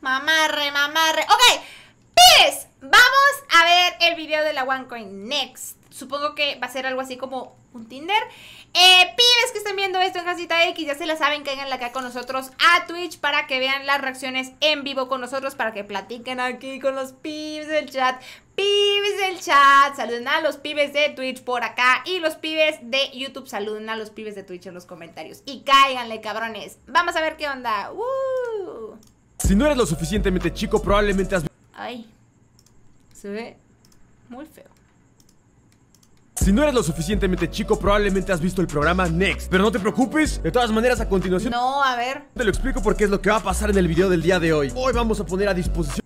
Mamarre, mamarre. Ok, pibes, vamos a ver el video de la OneCoin Next. Supongo que va a ser algo así como un Tinder. Pibes que estén viendo esto en Casita X, ya se la saben, caigan acá con nosotros a Twitch para que vean las reacciones en vivo con nosotros, para que platiquen aquí con los pibes del chat. Pibes del chat, saluden a los pibes de Twitch por acá. Y los pibes de YouTube, saluden a los pibes de Twitch en los comentarios. Y cáiganle, cabrones. Vamos a ver qué onda. Si no eres lo suficientemente chico, probablemente has... Ay, se ve muy feo. Si no eres lo suficientemente chico, probablemente has visto el programa Next. Pero no te preocupes, de todas maneras a continuación No, a ver. te lo explico porque es lo que va a pasar en el video del día de hoy. Hoy vamos a poner a disposición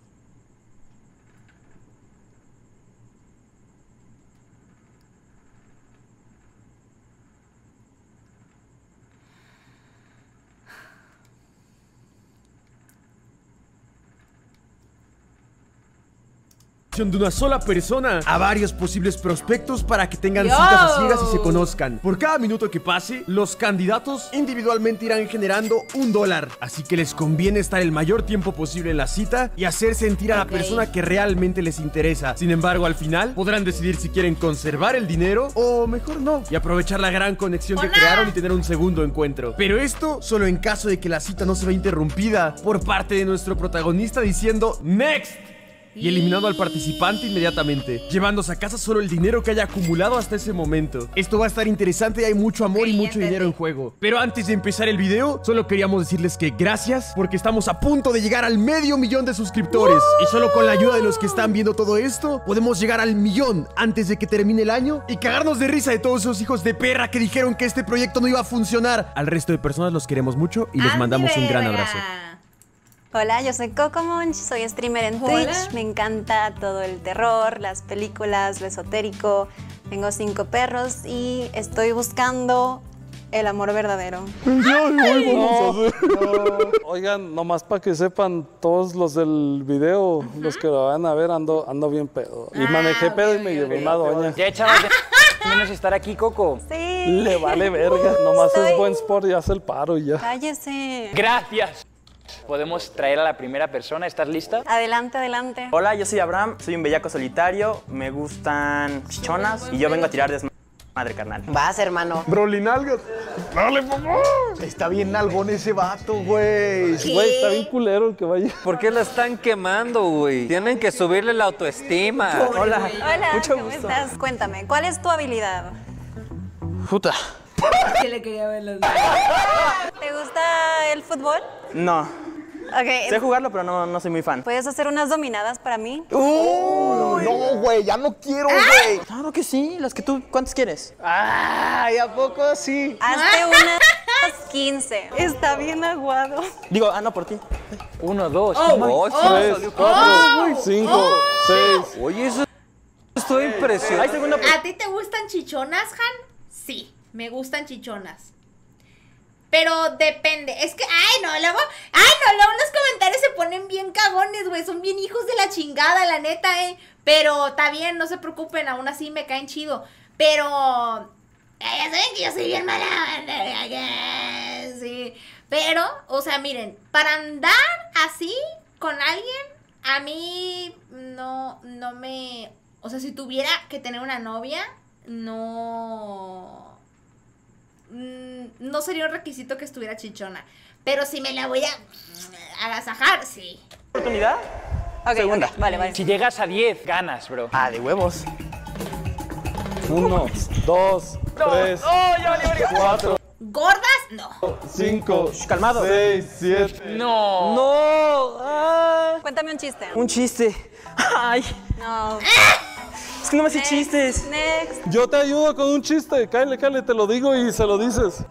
de una sola persona a varios posibles prospectos para que tengan citas a ciegas y se conozcan. Por cada minuto que pase, los candidatos individualmente irán generando $1. Así que les conviene estar el mayor tiempo posible en la cita y hacer sentir a la persona que realmente les interesa. Sin embargo, al final podrán decidir si quieren conservar el dinero o mejor no, y aprovechar la gran conexión que crearon y tener un segundo encuentro. Pero esto solo en caso de que la cita no se vea interrumpida por parte de nuestro protagonista diciendo Next y eliminando al participante inmediatamente, llevándose a casa solo el dinero que haya acumulado hasta ese momento. Esto va a estar interesante y hay mucho amor y mucho dinero en juego. Pero antes de empezar el video, solo queríamos decirles que gracias, porque estamos a punto de llegar al $500,000 de suscriptores. Y solo con la ayuda de los que están viendo todo esto, podemos llegar al 1,000,000 antes de que termine el año y cagarnos de risa de todos esos hijos de perra que dijeron que este proyecto no iba a funcionar. Al resto de personas los queremos mucho y les mandamos un gran abrazo. Hola, yo soy Coco Munch, soy streamer en Twitch. Me encanta todo el terror, las películas, lo esotérico. Tengo 5 perros y estoy buscando el amor verdadero. Oigan, nomás para que sepan todos los del video, los que lo van a ver, ando bien pedo. Y manejé pedo y me llevé una doña. Ya echabas menos estar aquí, Coco. Sí. Le vale verga, nomás es buen sport y hace el paro y ya. Cállese. Gracias. Podemos traer a la primera persona. ¿Estás lista? Adelante, adelante. Hola, yo soy Abraham, soy un bellaco solitario, me gustan chichonas y yo vengo a tirar desmadre, carnal. Vas, hermano. Broly nalgas. Dale, papá. Está bien nalgón ese vato, güey. Güey, está bien culero el que vaya. ¿Por qué la están quemando, güey? Tienen que subirle la autoestima. Hola. Hola, mucho ¿cómo gusto. estás? Cuéntame, ¿cuál es tu habilidad? Puta. Que le quería ver los ¿Te gusta el fútbol? No. Ok. Sé jugarlo, pero no soy muy fan. ¿Puedes hacer unas dominadas para mí? No, güey, ya no quiero, güey. Claro que sí, las que tú, ¿cuántas quieres? Ay, ¿a poco sí? Hazte unas 15. Está bien aguado. Digo, no, por ti. 1, 2, 3, 4, 5, 6. Oye, eso estoy impresionado. Hay segunda. ¿A ti te gustan chichonas, Han? Sí, me gustan chichonas. Pero depende, es que, luego los comentarios se ponen bien cagones, güey, son bien hijos de la chingada, la neta, pero está bien, no se preocupen, aún así me caen chido, pero, ya saben que yo soy bien mala, sí, pero, o sea, miren, para andar así con alguien, a mí no me, o sea, si tuviera que tener una novia, no sería un requisito que estuviera chichona. Pero si me la voy a agasajar, sí. ¿Oportunidad? Ok, Segunda. ok, vale. Si llegas a 10, ganas, bro. Ah, de huevos. 1, 2, 3, 4, ¿Gordas? No. 5, calmado. 6, 7. No. No. Cuéntame un chiste. Un chiste. Ay, No. es que no me sé chistes. Next. Yo te ayudo con un chiste. Cáele, te lo digo y se lo dices.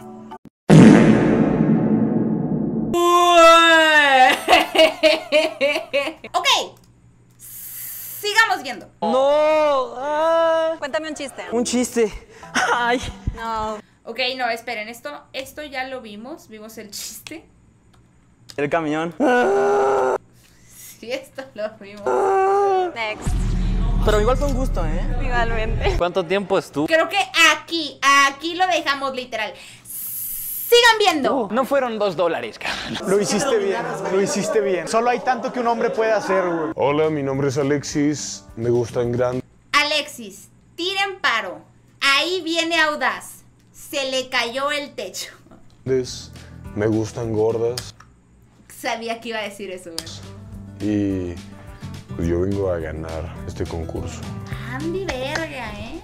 Ok. Sigamos viendo. No. Cuéntame un chiste. Un chiste. Ay. No. Ok, no, esperen. Esto ya lo vimos. Vimos el chiste. El camión. Sí, esto lo vimos. Next. Pero igual fue un gusto, ¿eh? Igualmente. ¿Cuánto tiempo estuvo? Creo que aquí lo dejamos literal. Sigan viendo. No fueron $2, cabrón. Lo hiciste bien, lo hiciste bien. Solo hay tanto que un hombre puede hacer, güey. Hola, mi nombre es Alexis, me gustan grandes. Alexis, tiren paro. Ahí viene Audaz. Se le cayó el techo. Me gustan gordas Sabía que iba a decir eso, güey. y pues yo vengo a ganar este concurso. Andy verga, ¿eh?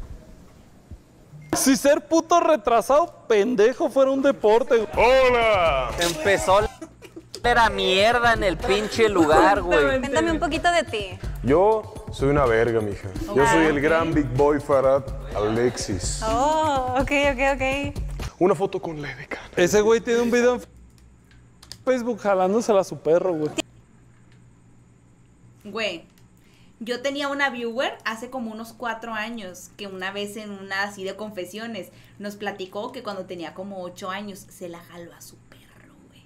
Si ser puto retrasado pendejo fuera un deporte, güey. ¡Hola! Empezó la mierda en el pinche lugar, güey. Cuéntame un poquito de ti. Yo soy una verga, mija. Yo soy el gran Big Boy Farad Alexis. Oh, ok. Una foto con Ledeca. Ese güey tiene un video en Facebook jalándosela a su perro, güey. Güey, yo tenía una viewer hace como unos 4 años que una vez en una así de confesiones nos platicó que cuando tenía como 8 años se la jaló a su perro, güey.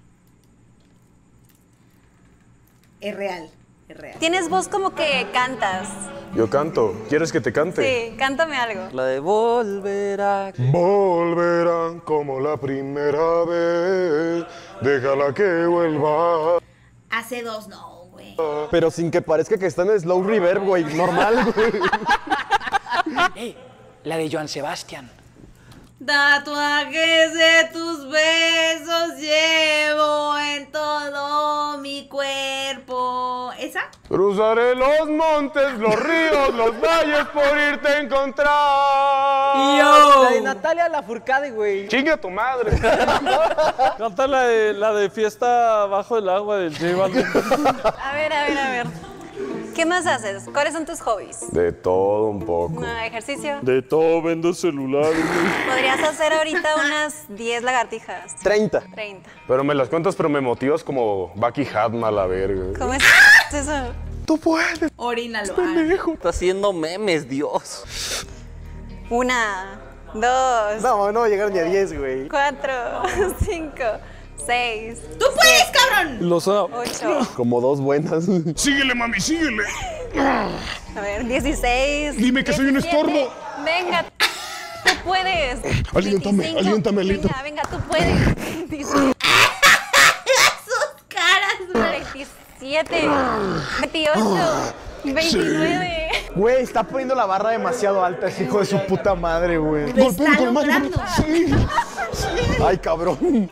Es real, es real. Tienes voz como que cantas. Yo canto. ¿Quieres que te cante? Sí, cántame algo. La de volverá. Volverán como la primera vez. Déjala que vuelva. Hace 2 no, güey. Pero sin que parezca que está en slow reverb, güey. Normal, güey. La de Joan Sebastián. Tatuajes de tus besos llevo en todo mi cuerpo. ¿Esa? Cruzaré los montes, los ríos, los valles por irte a encontrar. La de Natalia Lafourcade, güey. ¡Chingue a tu madre! Canta la de fiesta bajo el agua del J Balvin. A ver. ¿Qué más haces? ¿Cuáles son tus hobbies? De todo un poco. Ejercicio. De todo vendo celulares, güey. Podrías hacer ahorita unas 10 lagartijas. 30. 30. Pero me las cuentas, pero me motivas como Bucky Hatma, la verga. ¿Cómo es eso? Tú puedes. Orínalo. Está haciendo memes, Dios. 1, 2, No va a llegar ni a 10, güey. 4, 5, 6, ¡Tú puedes, cabrón! Lo suena. 8. Como 2 buenas. Síguele, mami, síguele. A ver, 16. Dime que soy un 17. estorbo. Venga, tú puedes. Aliéntame, 25. aliéntame, aliéntame. Venga, tú puedes. 18. ¡Sus caras, güey! 27. 28. 29. Güey, está poniendo la barra demasiado alta ese hijo de su puta madre, güey. Lo está logrando. Ay, cabrón.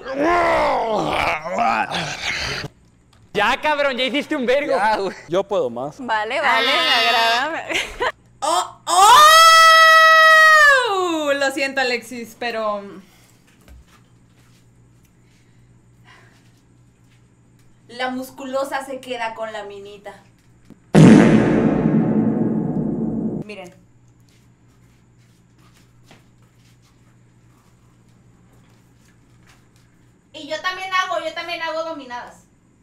Ya, cabrón, ya hiciste un vergo. Ya, güey. Yo puedo más. Vale, me agrada. ¡Oh! Lo siento, Alexis, pero... La musculosa se queda con la minita. Miren. Y yo también hago dominadas.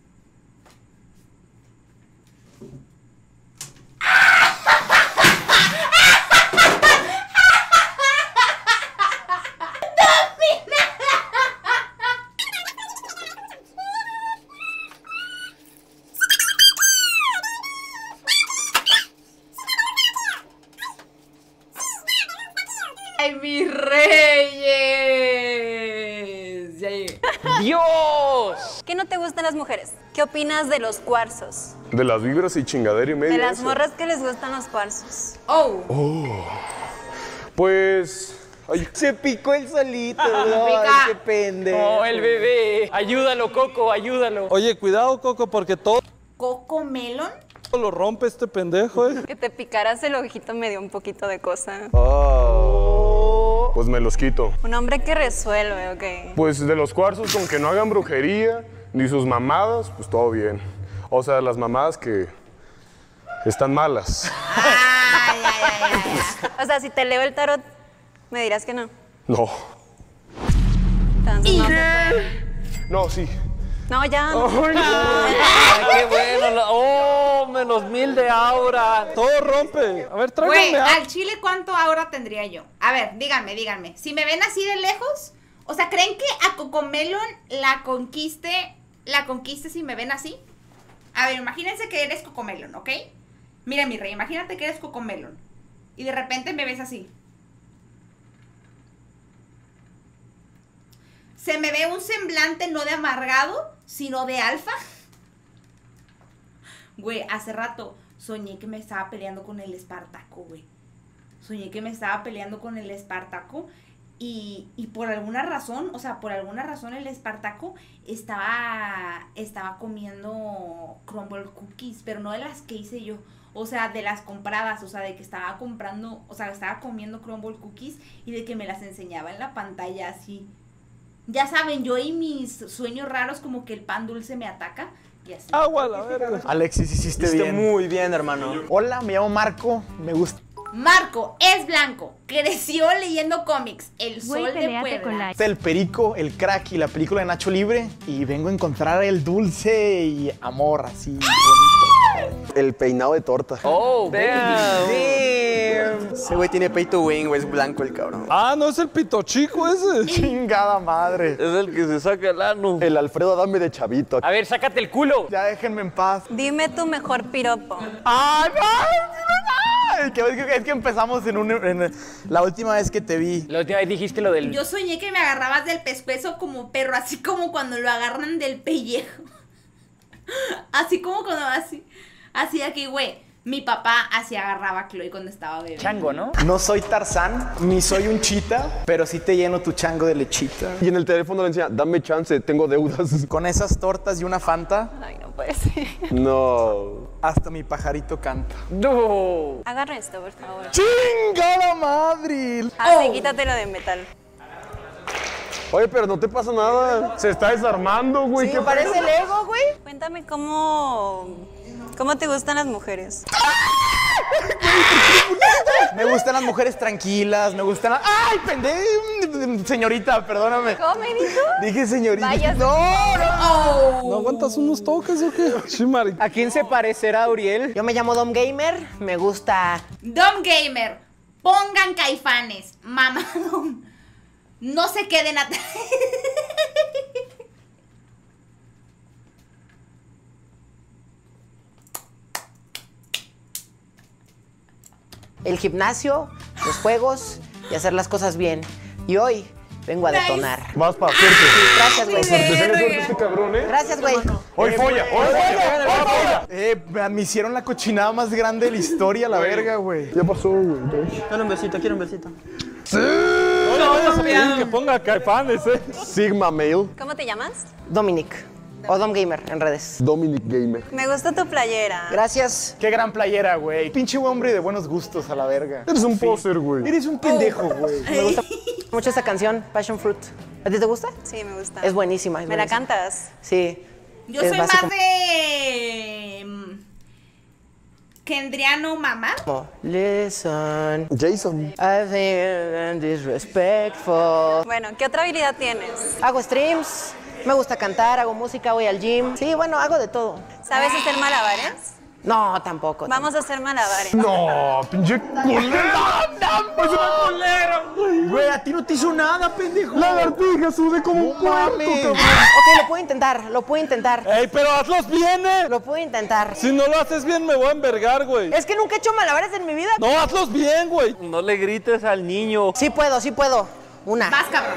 ¡Ay, mis reyes! Ya llegué. ¡Dios! ¿Qué no te gustan las mujeres? ¿Qué opinas de los cuarzos? De las vibras y chingadera y media. De las eso. morras que les gustan los cuarzos. ¡Oh! Pues... ay, Se picó el solito, no, Pica. qué pendejo. Oh, el bebé. Ayúdalo, Coco, ayúdalo. Oye, cuidado, Coco, porque todo ¿Coco Melon? lo rompe este pendejo, Que te picaras el ojito me dio un poquito de cosa. pues me los quito. Un hombre que resuelve, ok. Pues de los cuarzos, con que no hagan brujería, ni sus mamadas, pues todo bien. O sea, las mamadas que están malas. Ay. O sea, si te leo el tarot, me dirás que no. No. Entonces no se puede. No, sí. No, ya. No. Ay, qué bueno. Oh, -1000 de aura. todo rompe. A ver, Güey, tráigame al chile, ¿cuánto ahora tendría yo? A ver, díganme. Si me ven así de lejos, o sea, ¿creen que a Cocomelon la conquiste si me ven así? A ver, imagínense que eres Cocomelon, ¿ok? Mira, mi rey, imagínate que eres Cocomelon y de repente me ves así. se me ve un semblante no de amargado, sino de alfa. Güey, hace rato soñé que me estaba peleando con el Espartaco, güey. Soñé que me estaba peleando con el Espartaco y por alguna razón, o sea, por alguna razón el Espartaco estaba comiendo crumble cookies, pero no de las que hice yo. O sea, de las compradas, o sea, de que estaba comprando, o sea, estaba comiendo crumble cookies y de que me las enseñaba en la pantalla así. Ya saben, yo y mis sueños raros como que el pan dulce me ataca y así. Agua, la verga. Alexis, hiciste bien. muy bien, hermano. Hola, me llamo Marco. Me gusta. Marco es blanco, creció leyendo cómics, El Sol de Puebla. El Perico, el Crack y la película de Nacho Libre. Y vengo a encontrar el dulce y amor así bonito. El peinado de torta. Oh, damn. Ese güey tiene pay to win, güey. Es blanco el cabrón. Ah, no es el pito chico ese. Chingada madre. Es el que se saca el ano. El Alfredo Adame de chavito. A ver, sácate el culo. Ya déjenme en paz. Dime tu mejor piropo. ¡Ay, no! Es que empezamos en la última vez que te vi. La última vez dijiste lo del... Yo soñé que me agarrabas del pescuezo como perro, así como cuando lo agarran del pellejo. Así como cuando así aquí, güey. Mi papá así agarraba a Chloe cuando estaba bebé. chango, ¿no? No soy Tarzán, ni soy un chita, pero sí te lleno tu chango de lechita. Y en el teléfono le enseña, dame chance, tengo deudas. Con esas tortas y una Fanta, Ay, no puede ser. No. hasta mi pajarito canta. No. Agarra esto, por favor. ¡Chingada madre! Así, quítatelo de metal. Oye, pero no te pasa nada. Se está desarmando, güey. Sí, ¿Qué parece Lego, güey. Cuéntame cómo te gustan las mujeres. Me gustan las mujeres tranquilas, me gustan las... ¡Ay, pendejo! Señorita, perdóname. ¿Cómo me dijo? Dije señorita. Vaya. No. ¿No aguantas unos toques o qué? Sí, Mari. ¿A quién se parecerá Uriel? Yo me llamo Dom Gamer, me gusta... Dom Gamer, pongan Caifanes, mamadón. No se queden atrás. El gimnasio, los juegos y hacer las cosas bien. Y hoy vengo a detonar. Vas para suerte. Gracias, güey. Tiene suerte este cabrón, ¿eh? Gracias, güey. Hoy folla, hoy folla. Me hicieron la cochinada más grande de la historia, la verga, güey. ¿Qué pasó, güey? Quiero un besito. No vayas a pedir que ponga Caifanes, Sigma Male, ¿Cómo te llamas? Dominic. O Dom Gamer en redes. Dominic Gamer. Me gusta tu playera. Gracias. Qué gran playera, güey. Pinche hombre de buenos gustos a la verga. Eres un poser, güey. Eres un pendejo, güey. Me gusta mucho esta canción, Passion Fruit. ¿A ti te gusta? Sí, me gusta. Es buenísima. ¿Me la cantas? Sí. Yo Es soy básico. más de Kendriano Mamá. Listen, Jason. I think I'm disrespectful. Bueno, ¿qué otra habilidad tienes? Hago streams, me gusta cantar, hago música, voy al gym. Sí, bueno, hago de todo. ¿Sabes hacer malabares? No, tampoco. Vamos a hacer malabares. No, pinche culera. Güey, a ti no te hizo nada, pendejo. Lagartija sube como un cuarto, cabrón. Ok, lo puedo intentar. ¡Ey, pero hazlos bien, Lo puedo intentar. Si no lo haces bien, me voy a envergar, güey. Es que nunca he hecho malabares en mi vida. No, hazlos bien, güey. No le grites al niño. Sí puedo. Una. Vas, cabrón.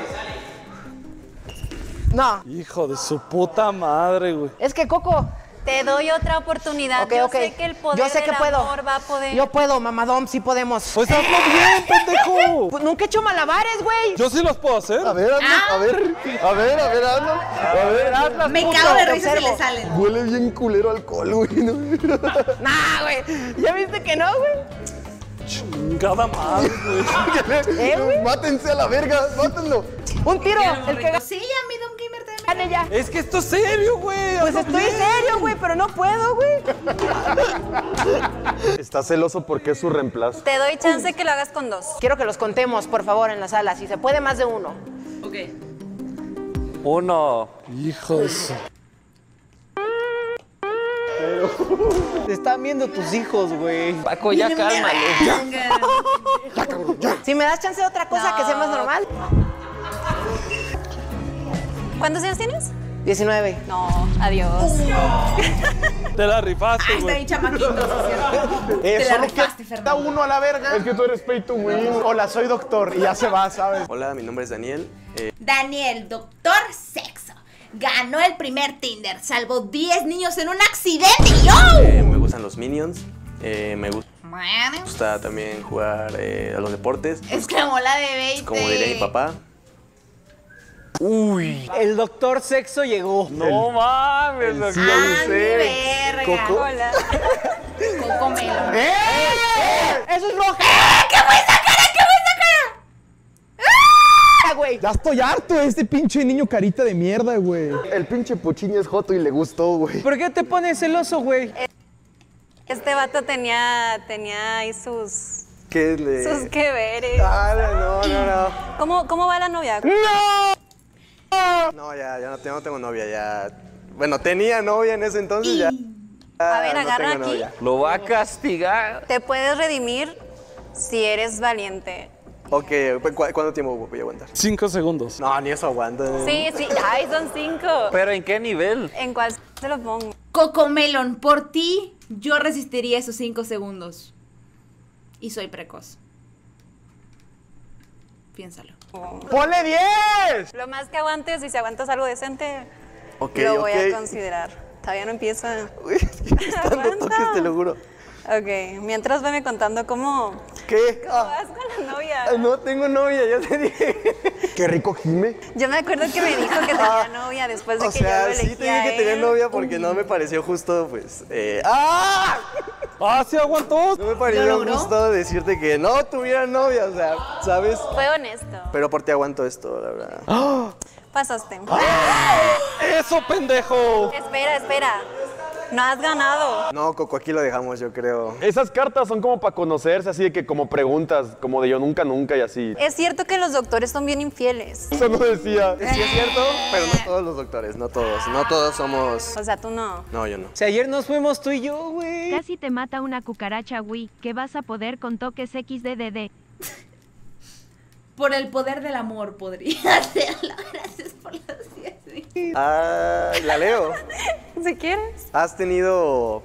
No, Hijo de su puta madre, güey. es que Coco. Te doy otra oportunidad. Ok, Yo ok. sé que el poder Yo sé que del puedo. amor va a poder. Yo puedo, mamadón, sí podemos. Pues hazlo bien, pendejo. Pues nunca he hecho malabares, güey. Yo sí los puedo hacer. A ver, hazlo, hazlo. A ver, hazlo. Me puto, cago de te risa si observo. le salen. Huele bien culero alcohol, güey. ¿no? Nah, güey. ¿Ya viste que no, güey? Chingada madre, güey. Güey? Mátense a la verga, mátenlo. Un tiro. El que Sí, a mí Dom Gamer también. gane ya. Es que esto es serio, güey. Pues hazlo estoy bien. serio, güey, pero no puedo, güey. Está celoso porque es su reemplazo. Te doy chance que lo hagas con 2. Quiero que los contemos, por favor, en la sala. Si se puede, más de uno. Ok. 1. Hijo de su... Te están viendo tus hijos, güey. Paco, ya cálmalo. Si me das chance de otra cosa que sea más normal. ¿Cuántos años tienes? 19. No, adiós. Te la rifaste, Está güey. ahí, chamaquitos, ¿cierto? Te la Solo rifaste, queda Fernando. uno a la verga. Es que tú eres pay to win. Hola, soy doctor y ya se va, ¿sabes? Hola, mi nombre es Daniel. Daniel, doctor sexo. Ganó el primer Tinder. Salvó 10 niños en un accidente. ¡Yo! Me gustan los Minions. Me Bueno, gusta también jugar a los deportes. exclamó la de 20. Como diría mi papá. El doctor sexo llegó. No mames, doctor. ¡Ah, mi verga! Hola. Coco Melon. ¡Eso es roja! ¿Qué fue esa cara? ¿Qué fue esa cara? Güey. Ya estoy harto de este pinche niño carita de mierda, güey. El pinche Puchini es joto y le gustó, güey. ¿Por qué te pones celoso, güey? Este vato tenía ahí sus ¿Qué le...? sus que veres. No. ¿Cómo va la novia? No, ya no tengo novia, ya. Bueno, tenía novia en ese entonces, ya. A ver, no agarra tengo aquí. novia. Lo va a castigar. Te puedes redimir si eres valiente. Ok, ¿cuánto tiempo voy a aguantar? 5 segundos. No, ni eso aguanta. Sí, ay, son 5. ¿Pero en qué nivel? ¿En cuál se lo pongo? Coco Melon, por ti, yo resistiría esos 5 segundos. Y soy precoz. Piénsalo. ¡Ponle 10! Lo más que aguantes, y si aguantas algo decente, Ok, lo voy ok. a considerar. Todavía no empieza. Uy, están dando Aguanta. toques, te lo juro. Ok, mientras veme contando cómo ¿Qué? vas con la novia. No tengo novia, ya te dije. Qué rico gime. Yo me acuerdo que me dijo que tenía novia después de O que yo lo sea, elegí sí te dije a que tenía él. novia porque no me pareció justo, pues. ¡Ah! ¡Ah, sí aguantó! No me pareció logró? justo decirte que no tuviera novia, o sea, ¿sabes? Fue honesto. Pero por ti aguanto esto, la verdad. Pasaste. ¡Eso, pendejo! Espera. No has ganado. No, Coco, aquí lo dejamos, yo creo. Esas cartas son como para conocerse, así de que como preguntas, como de yo nunca, nunca y así. Es cierto que los doctores son bien infieles. Eso no decía. Sí es cierto, pero no todos los doctores, no todos. No todos somos... O sea, tú no. No, yo no. Si ayer nos fuimos tú y yo, güey. Casi te mata una cucaracha, Wii, que vas a poder con toques XDDD. Por el poder del amor podría hacerlo. Gracias por los 10. Ah, la leo. Si quieres. ¿Has tenido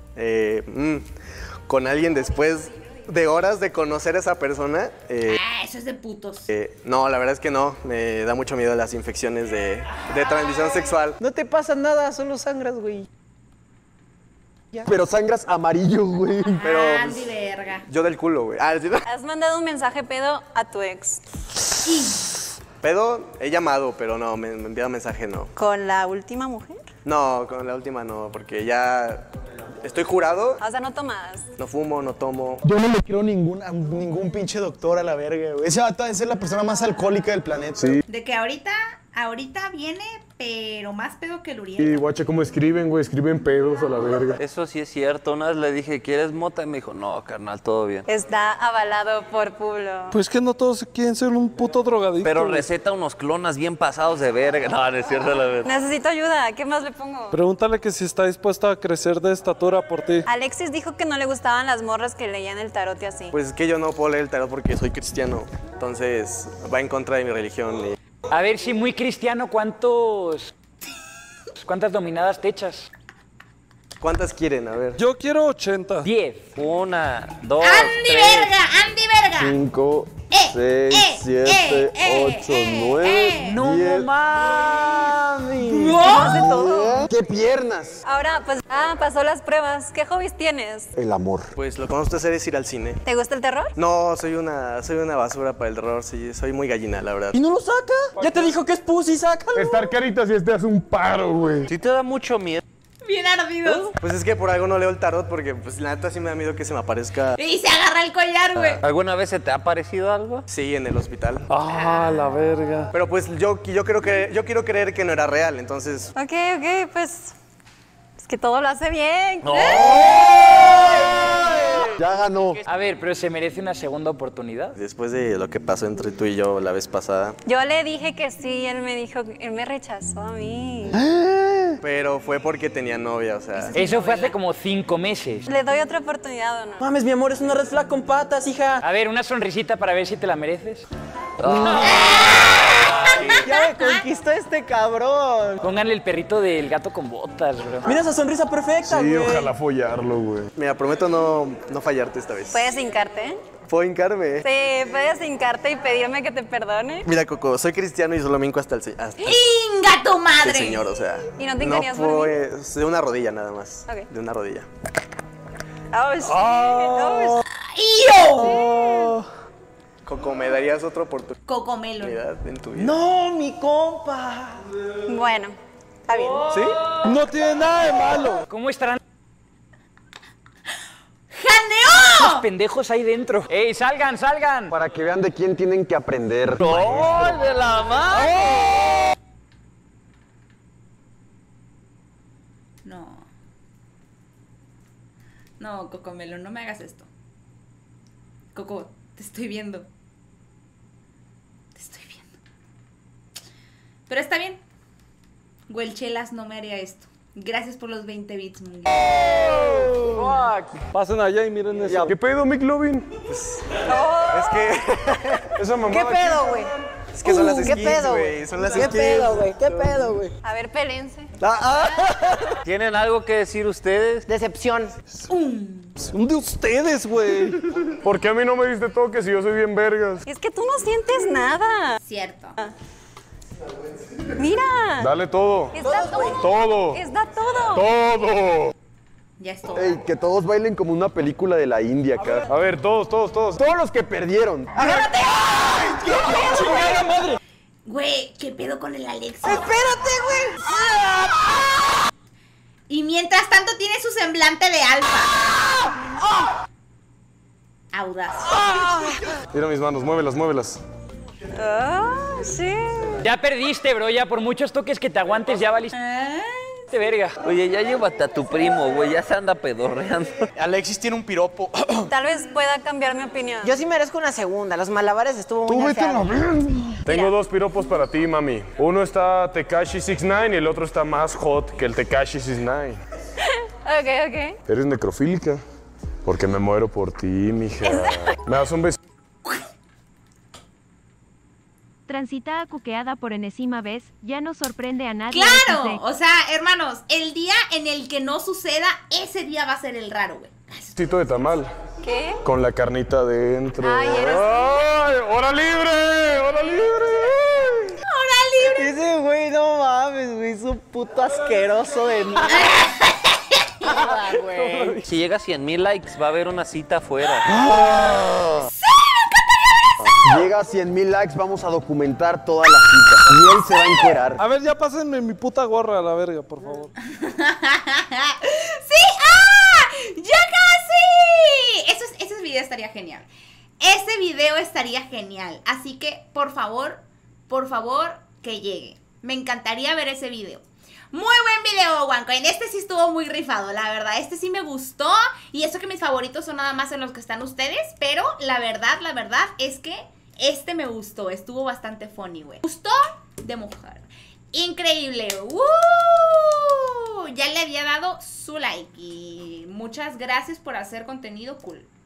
con alguien después de horas de conocer a esa persona? Eso es de putos. No, la verdad es que no. Me da mucho miedo las infecciones de transmisión sexual. No te pasa nada, solo sangras, güey. Pero sangras amarillo, güey. Pero Andy verga. yo del culo, güey. Ah, ¿sí? Has mandado un mensaje pedo a tu ex. Pedo, he llamado, pero no, me enviado mensaje, no. ¿Con la última mujer? No, con la última no, porque ya estoy jurado. O sea, no tomas. No fumo, no tomo. Yo no le quiero ningún pinche doctor a la verga, güey. Ese vato debe ser la persona más alcohólica del planeta. Sí. De que ahorita viene, pero más pedo que el Y Uriel. guacha, ¿cómo escriben, güey? Escriben pedos a la verga. Eso sí es cierto. Una vez le dije, ¿quieres mota? Y me dijo, no, carnal, todo bien. Está avalado por Pueblo. Pues que no todos quieren ser un puto drogadicto. Pero güey. receta unos clonas bien pasados de verga. No, no es cierto, la verdad. Necesito ayuda. ¿Qué más le pongo? Pregúntale que si está dispuesta a crecer de estatura por ti. Alexis dijo que no le gustaban las morras que leían el tarot y así. Pues es que yo no puedo leer el tarot porque soy cristiano. Entonces va en contra de mi religión. Y... A ver, si muy cristiano, ¿cuántas dominadas te echas? ¿Cuántas quieren? A ver. Yo quiero 80. 10. 1, 2, ¡Andy 3. verga! ¡Andy verga! 5, 6, 7, 8, 9, ¡No 10. mami! Más de todo. ¡Qué piernas! Ahora, pues, pasó las pruebas. ¿Qué hobbies tienes? El amor. Pues lo que vamos a hacer es ir al cine. ¿Te gusta el terror? No, soy una basura para el terror, sí, soy muy gallina, la verdad. ¿Y no lo saca? Ya te dijo que es pussy, sácalo. Estar caritas y este hace un paro, güey. Sí te da mucho miedo. Bien ardidos. Pues es que por algo no leo el tarot porque pues la neta sí me da miedo que se me aparezca. Y se agarra el collar, güey. ¿Alguna vez se te ha parecido algo? Sí, en el hospital. Ah, la verga. Pero pues yo quiero creer que no era real, entonces... Ok, pues... Es que todo lo hace bien. Ya ganó. A ver, pero se merece una segunda oportunidad. Después de lo que pasó entre tú y yo la vez pasada. Yo le dije que sí, él me rechazó a mí. Pero fue porque tenía novia, o sea... Eso fue hace como 5 meses. ¿Le doy otra oportunidad o no? Mames, mi amor, es una red flag con patas, hija. A ver, una sonrisita para ver si te la mereces. Ya me conquistó este cabrón. Pónganle el perrito del gato con botas, bro. Mira esa sonrisa perfecta, Sí, güey. ojalá follarlo, güey. Mira, prometo no fallarte esta vez. ¿Puedes hincarte, eh? ¿Puedo hincarme? Sí, puedes hincarte y pedirme que te perdone. Mira, Coco, soy cristiano y solo me hinco hasta el ¡Inga tu madre! señor, o sea. ¿Y no te hincarías por fue de una rodilla nada más. Ok. De una rodilla. Oh, sí. Oh, ¡Yo! Coco, ¿me darías otra oportunidad Cocomelo. en tu vida? No, mi compa. Bueno, está bien. ¿Sí? No tiene nada de malo. ¿Cómo estarán ¡Janeó! los pendejos ahí dentro? ¡Ey, salgan, salgan! Para que vean de quién tienen que aprender. ¡Oh, de la mano! No. No, Cocomelo, no me hagas esto. Coco, te estoy viendo. Te estoy viendo. Pero está bien. Huelchelas no me haría esto. Gracias por los 20 bits, Munguía. Pasen allá y miren eso. ¿Qué pedo, McLovin? Es que... Esa mamá. ¿Qué pedo, güey? Es que son las ¿Qué skins, pedo, güey. Son las ¿Qué skins. pedo, güey? ¿Qué pedo, güey? A ver, pélense. ¿Tienen algo que decir ustedes? Decepción. Un de ustedes, güey. ¿Por qué a mí no me diste toque si yo soy bien vergas? Es que tú no sientes nada. Cierto. Mira. Dale todo. Está todo. Todo. Está todo. Todo. Ya es todo. Ey, que todos bailen como una película de la India acá. A ver, todos. Todos los que perdieron. Güey, ¿qué pedo con el Alex? ¡Espérate, güey! Y mientras tanto tiene su semblante de alfa. Audaz. Mira mis manos, muévelas. Ah, sí. Ya perdiste, bro. Ya por muchos toques que te aguantes, ya valiste verga. Oye, ya llévate a tu primo, güey. Ya se anda pedorreando. Alexis tiene un piropo. Tal vez pueda cambiar mi opinión. Yo sí merezco una segunda. Los malabares estuvo muy nerfeado. Tengo dos piropos para ti, mami. Uno está Tekashi 69 y el otro está más hot que el Tekashi 69. Ok. Eres necrofílica. Porque me muero por ti, mija. ¿Me das un beso? Transitada cuqueada por enésima vez, ya no sorprende a nadie. ¡Claro! XD. O sea, hermanos, el día en el que no suceda, ese día va a ser el raro, güey. Tito de tamal. ¿Qué? Con la carnita adentro. Ay, eres- ¡Ay! ¡Hora libre! ¡Hora libre! ¡Hora libre! Ese güey, no mames, güey. Es un puto asqueroso de mierda, güey. Si llega a 100,000 likes, va a haber una cita afuera. Llega a 100,000 likes, vamos a documentar toda la cita. Y él se va a encuerar. A ver, ya pásenme mi puta gorra a la verga, por favor. ¡Sí! ¡Ah! ¡Ya casi! Ese video estaría genial. Ese video estaría genial. Así que, por favor, que llegue. Me encantaría ver ese video. Muy buen video, OneCoin. Este sí estuvo muy rifado, la verdad. Este sí me gustó. Y eso que mis favoritos son nada más en los que están ustedes. Pero la verdad es que este me gustó. Estuvo bastante funny, güey. Gustó de mujer. Increíble. Ya le había dado su like. Y muchas gracias por hacer contenido cool.